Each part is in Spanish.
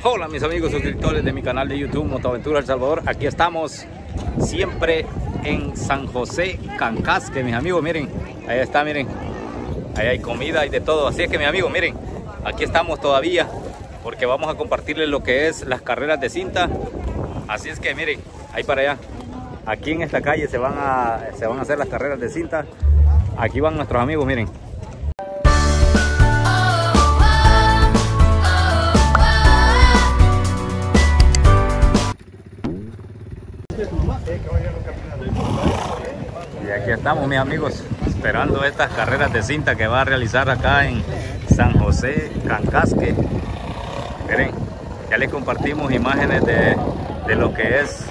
Hola mis amigos suscriptores de mi canal de YouTube Motoaventura El Salvador. Aquí estamos siempre en San José Cancasque, mis amigos. Miren, ahí está, miren, ahí hay comida y de todo. Así es que mis amigos, miren, aquí estamos todavía porque vamos a compartirles lo que es las carreras de cinta. Así es que miren, ahí para allá, aquí en esta calle se van a hacer las carreras de cinta. Aquí van nuestros amigos, miren. Y aquí estamos, mis amigos, esperando estas carreras de cinta que va a realizar acá en San José Cancasque. Miren, ya les compartimos imágenes de lo que es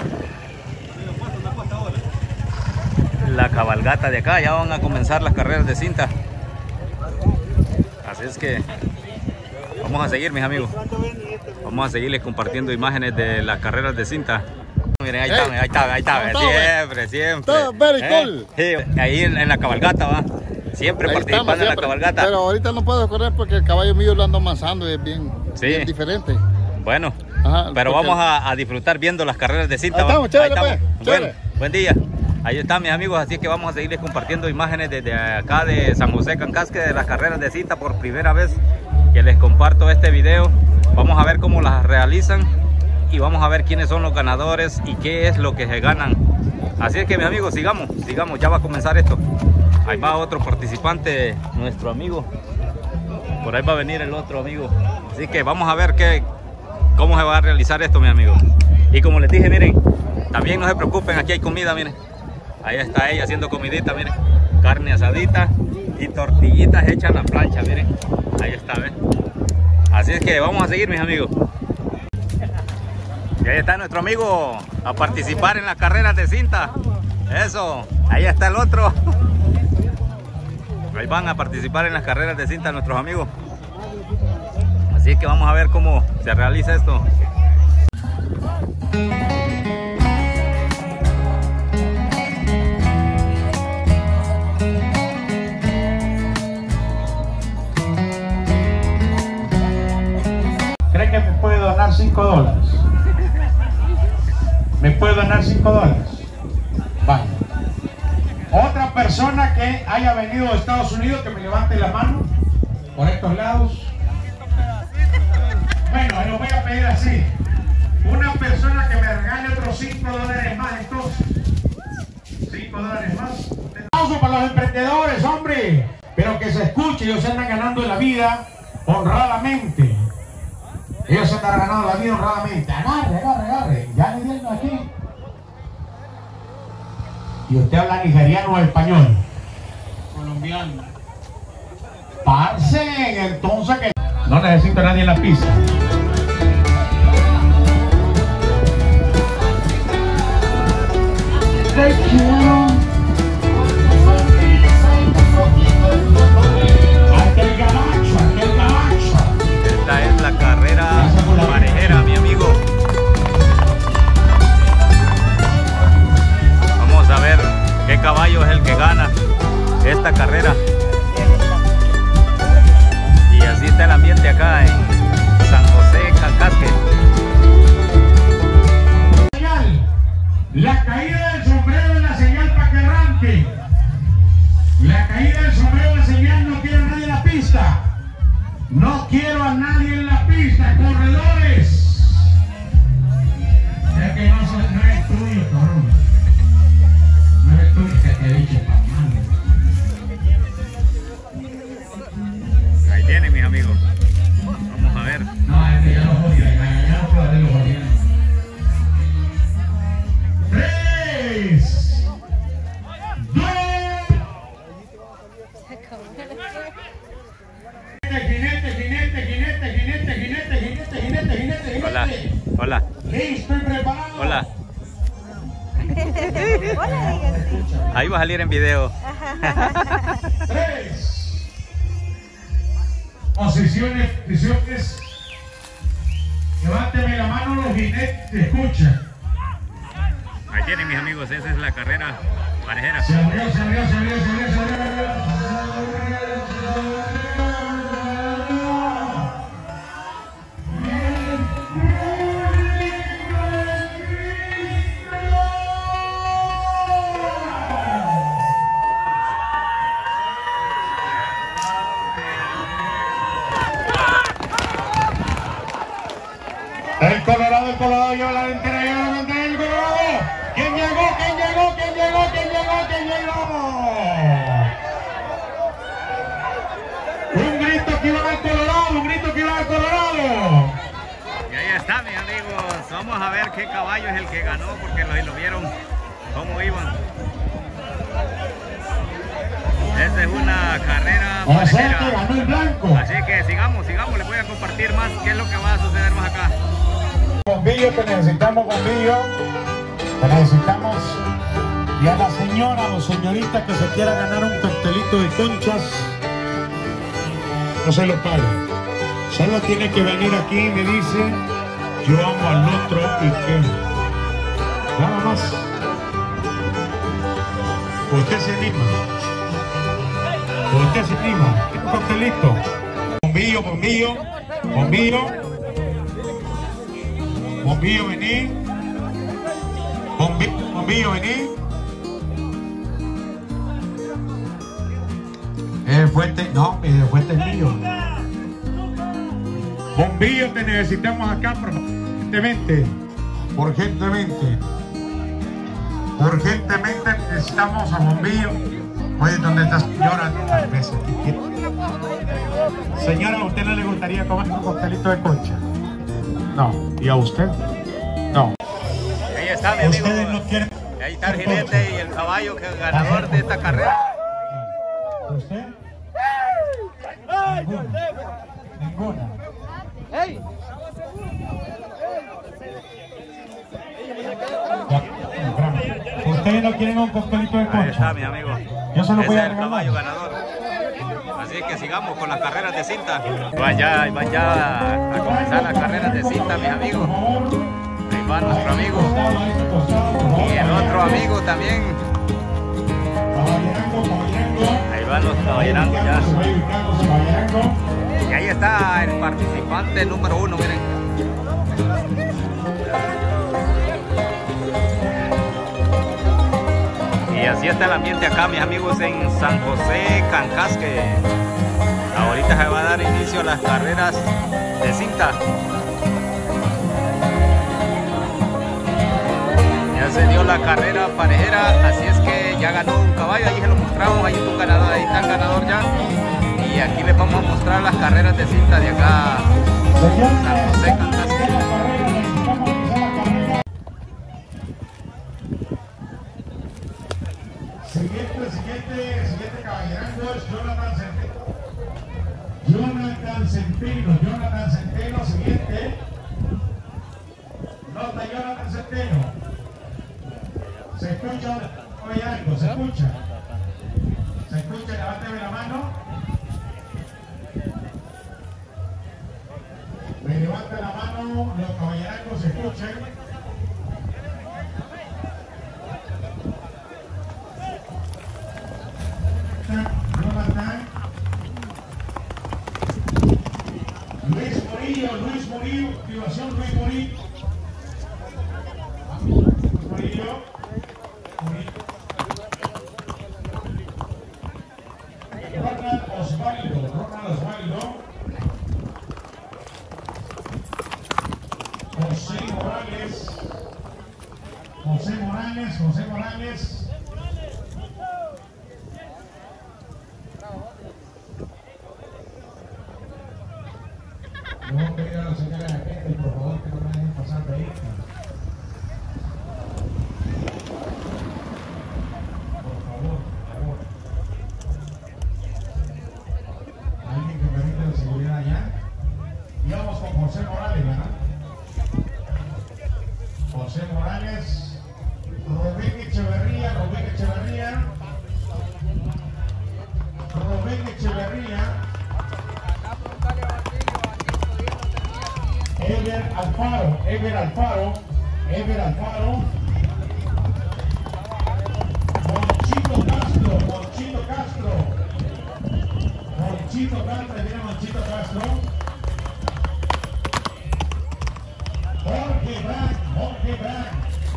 la cabalgata de acá. Ya van a comenzar las carreras de cinta. Así es que vamos a seguir, mis amigos. Vamos a seguirles compartiendo imágenes de las carreras de cinta. Miren, ahí está, siempre. Todo very cool. Sí, ahí en la cabalgata, va. Siempre ahí participando en la cabalgata. Pero ahorita no puedo correr porque el caballo mío lo ando amasando y es bien diferente. Bueno, ajá, pero vamos a disfrutar viendo las carreras de cinta. Ahí estamos, chévere, ahí estamos. Pues, Bueno, chévere. buen día. Ahí están, mis amigos, así que vamos a seguirles compartiendo imágenes desde acá de San José Cancasque de las carreras de cinta. Por primera vez que les comparto este video. Vamos a ver cómo las realizan y vamos a ver quiénes son los ganadores y qué es lo que se ganan. Así es que, mis amigos, sigamos, ya va a comenzar esto. Ahí va otro participante, nuestro amigo. Por ahí va a venir el otro amigo. Así que vamos a ver cómo se va a realizar esto, mis amigos. Y como les dije, miren, también no se preocupen, aquí hay comida, miren. Ahí está ella haciendo comidita, miren. Carne asadita y tortillitas hechas en la plancha, miren. Ahí está, ¿ven? Así es que vamos a seguir, mis amigos. Y ahí está nuestro amigo a participar en las carreras de cinta. Eso, ahí está el otro. Ahí van a participar en las carreras de cinta nuestros amigos. Así que vamos a ver cómo se realiza esto. ¿Cree que me puede donar $5? ¿Me puede donar $5? Vale. Otra persona que haya venido de Estados Unidos, que me levante la mano por estos lados. Bueno, lo voy a pedir así. Una persona que me regale otros $5 más, entonces. $5 más. Un aplauso para los emprendedores, hombre. Pero que se escuche, ellos se andan ganando la vida honradamente. Ellos se están ganando la vida honradamente. Agarre. Ya le dieron aquí. ¿Y usted habla nigeriano o español? Colombiano. Parce, entonces que... No necesito a nadie en la pista. Te quiero. Aquel gabacho. Esta es la carrera parejera, mi amigo. Vamos a ver qué caballo es el que gana esta carrera. Y así está el ambiente acá en San José Cancasque. La caída del sombrero es la señal para que arranque. La caída del sombrero es la señal, no quiero a nadie en la pista. No quiero a nadie en la pista, corredores. Es que no es tuyo, cabrón. No es tuyo, que te he dicho, papá. Ahí vienen, mis amigos. Vamos a ver. No, es que ya lo jodí, ya no puedo ver los jodidos. 3, 2. Jinete. Hola. Listo y preparado. Hola. Ahí va a salir en video. 3. Posiciones. Levánteme la mano los jinetes, escucha. Ahí tienen, mis amigos, esa es la carrera parejera. Se abrió. El Colorado lleva la delantera, lleva la delantera, el Colorado. ¿Quién llegó? ¿Quién llegó? ¿Quién llegó? ¿Quién llegó? ¿Quién llegó? Un grito que iba al Colorado, un grito que iba al Colorado. Y ahí está, mis amigos. Vamos a ver qué caballo es el que ganó, porque lo vieron cómo iban. Esta es una carrera O sea que ganó el blanco. Así que sigamos, les voy a compartir más qué es lo que va a suceder más acá. Bombillo, te necesitamos, bombillo. Te necesitamos. Y a la señora o señorita que se quiera ganar un costelito de conchas, no se lo pague. Solo tiene que venir aquí y me dice, yo amo al otro y que nada más. Usted se anima. Usted se anima. Un costelito. Bombillo, bombillo, bombillo. Bombillo, vení. Bombillo, vení. El fuerte, no, el fuerte es mío. Bombillo, te necesitamos acá urgentemente. Urgentemente necesitamos a Bombillo. Oye, ¿dónde está señora? Señora, ¿a usted no le gustaría comer un costelito de concha? No. ¿Y a usted? No. Ahí está, mi amigo. Ustedes no quieren. Ahí está el jinete y el caballo que es el ganador de esta carrera. ¿Usted? Ninguna. ¡Ey! Ustedes no quieren un costelito de concha. Ahí está, mi amigo. Yo se lo voy a Ese es el caballo regalar. ganador. Así que sigamos con las carreras de cinta. Van ya a comenzar las carreras de cinta, mis amigos. Ahí va nuestro amigo. Y el otro amigo también. Ahí van los caballerangos ya. Y ahí está el participante número 1, miren. Y así está el ambiente acá, mis amigos, en San José, Cancasque. Ahorita se va a dar inicio a las carreras de cinta. Ya se dio la carrera parejera, así es que ya ganó un caballo, ahí se lo mostramos, ahí está un ganador, ahí está el ganador ya. Y aquí les vamos a mostrar las carreras de cinta de acá, San José, Cancasque. Siguiente caballerango es Jonathan Centeno, siguiente. Nota Jonathan Centeno. Se escucha caballerango, se escucha. Se escucha, levánteme la mano. Me levanta la mano, los caballerangos se escuchan. Luis Murillo, activación Luis Murillo. Murillo. Ronald Osvaldo. José Morales. Le voy a pedir a la señora de gente, por favor, que no me dejen pasar de ahí. Por favor. Alguien que permite la seguridad allá. Y vamos con José Morales, ¿verdad? José Morales, Rubén Echeverría. Ever Alfaro. Monchito Castro. Viene Monchito Castro. Jorge Brand.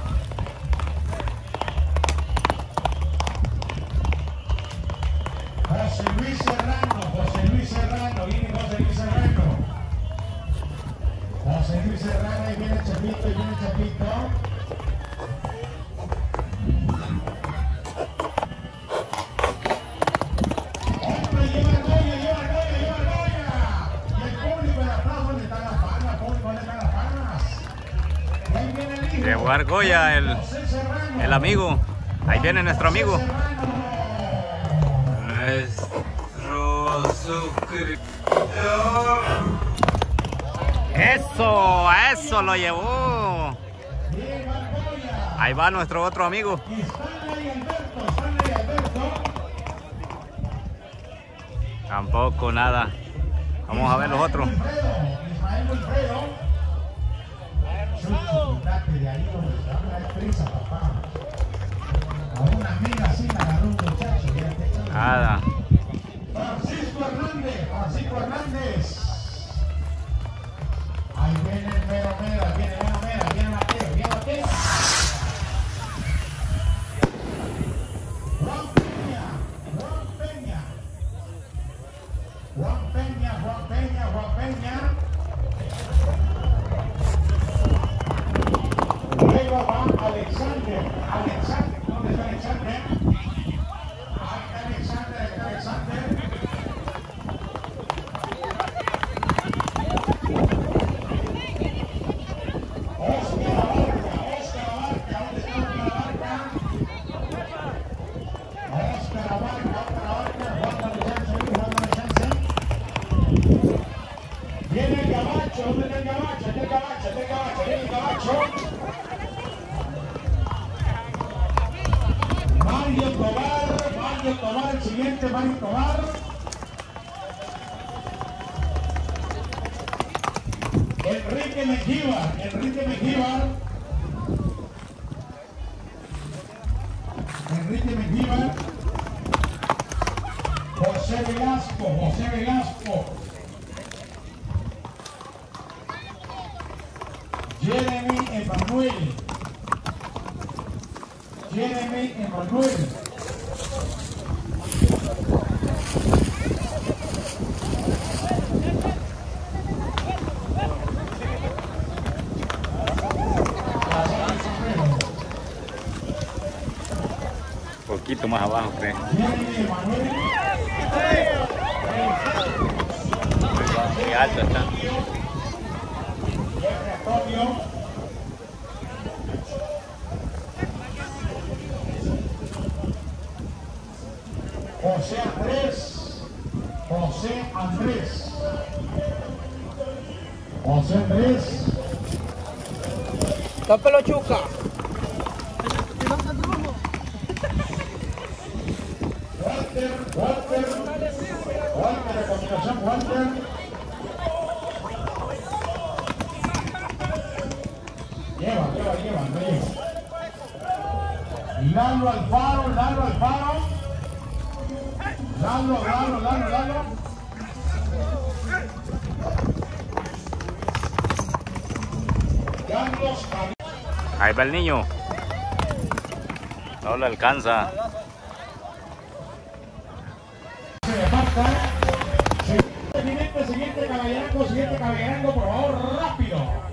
José Luis Serrano. Viene José Luis Serrano. Vamos a seguir cerrando, y viene Chapito, y viene Chapito. ¡Hombre, lleva Argolla, lleva Argolla, lleva Argolla! Y el público de atrás, ¿dónde están las palmas? Público, ¿dónde están las palmas? Y ahí viene el hijo. Llegó Argolla, el amigo. Ahí viene nuestro amigo. Nuestro suscriptor. Eso lo llevó. Ahí va nuestro otro amigo. Tampoco nada. Vamos a ver los otros. Nada. Francisco Hernández. Ahí viene el mero, viene Mateo. Juan Peña. Luego va Alexander, ¿dónde está Alexander? Ahí está Alexander. Viene el Gabacho, ¿dónde está el Gabacho? Viene el Gabacho. Mario Tobar, el siguiente, Mario Tobar. Enrique Mengíbar. José Velasco. Jeremy Emanuel. Un poquito más abajo, creo. Muy alto está. José Andrés. Tápelo, Chuca. Walter, de combinación Walter. Lleva. Lalo Alfaro. Lalo. Ahí va el niño. No lo alcanza. Siguiente caballerango, por favor, rápido.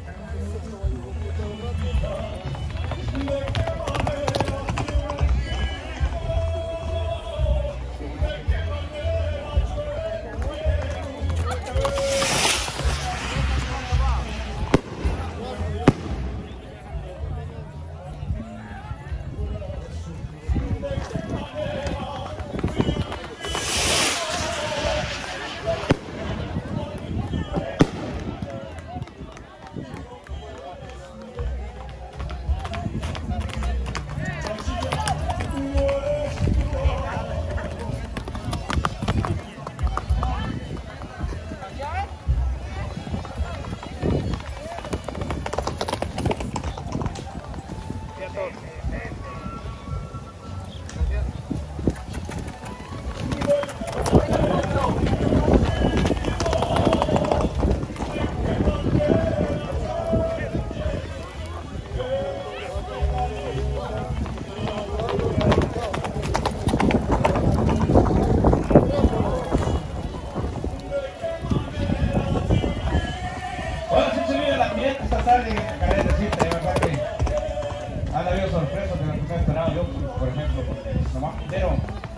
ambiente esta tarde en esta carrera de cinta, de verdad que han habido sorpresas de las que se esperaba yo, por ejemplo, porque nomás primero.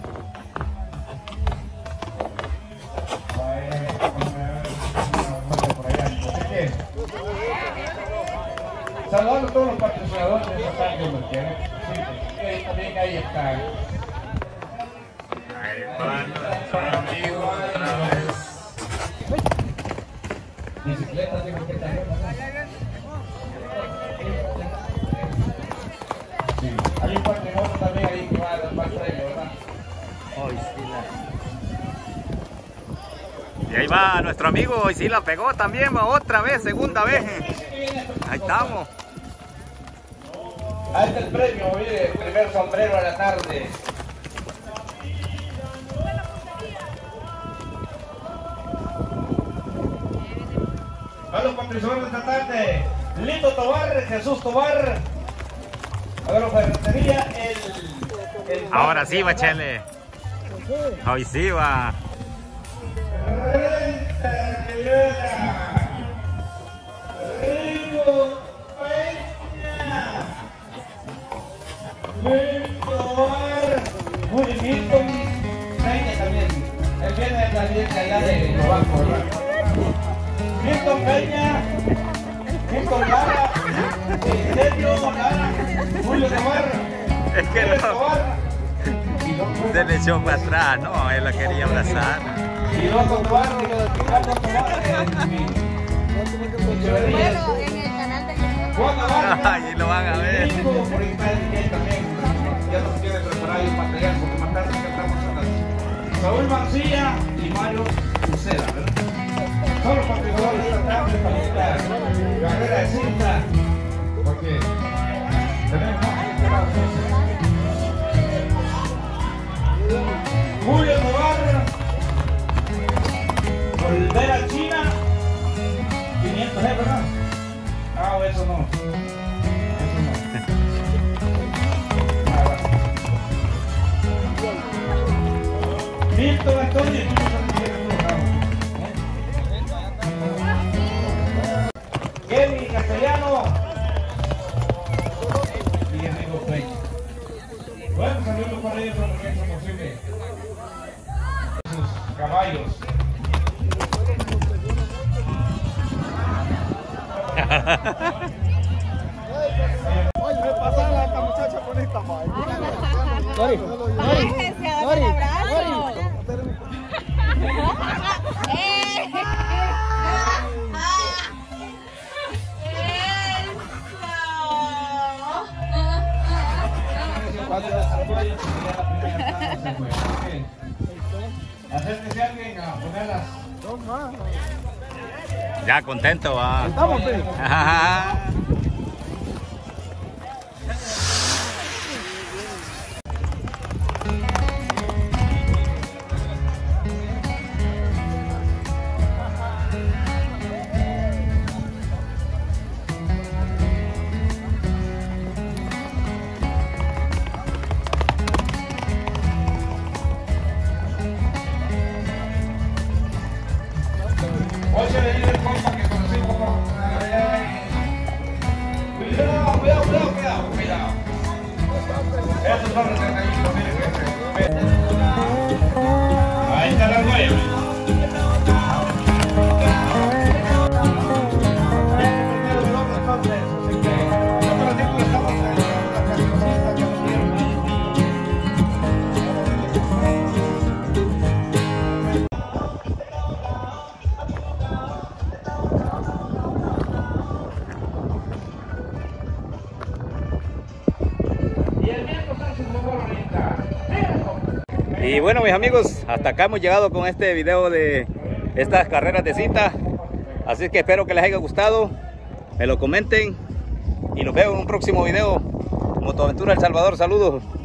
Saludando a todos los patrocinadores de esta tarde, ¿me entiendes? Sí, pues, también ahí está. Ahí va nuestro amigo otra vez. Bicicleta, tengo que traer. Sí. Hay un patrimonio también ahí que va a dar más premio, ¿verdad? Hoy sí la... Y ahí va nuestro amigo, hoy sí la pegó también, va otra vez, segunda vez. Ahí estamos. Ahí está el premio, mire, el primer sombrero a la tarde. A los patrocinadores de esta tarde, Lito Tobar, Jesús Tobar. A ver, la ferretería, el Ahora sí va, Chele. Hoy sí va. Milton Peña también. Él viene también de allá de Novaco, ¿verdad? Milton Peña, Milton Lara, Sergio Lara, Julio Navarra. Es que no. Se le echó para atrás, no, él la quería abrazar. Y Loco Tobar, Ricardo Tobar, Bueno, en el canal de Juan Navarra. Ahí lo van a ver. Por ahí está el DJ también. Ya nos tiene preparado el material porque más tarde cantamos a las Saúl Mancilla y Mario Uceda, ¿verdad? Son los patrocinadores de esta tarde para esta carrera de cinta. Porque tenemos más que esperar. Julio Tobar, volver a China, 500 ¿verdad? Ah, eso no. Milton Antonio, tú no sabes. Kevin Castellano y Enrico Peña. Bueno, saludos para ellos a lo que es posible. Sus caballos. Oye, me pasa a esta muchacha bonita, man. Déjense a dar un abrazo. Acérquese alguien a ponerlas. Ya contento va. Estamos, pe. Oye, le digo el compa que conocimos por... Cuidado. Estos son los detallitos, miren que ahí está la argolla. Y bueno, mis amigos, hasta acá hemos llegado con este video de estas carreras de cinta. Así que espero que les haya gustado, me lo comenten y nos vemos en un próximo video. Motoaventura El Salvador, saludos.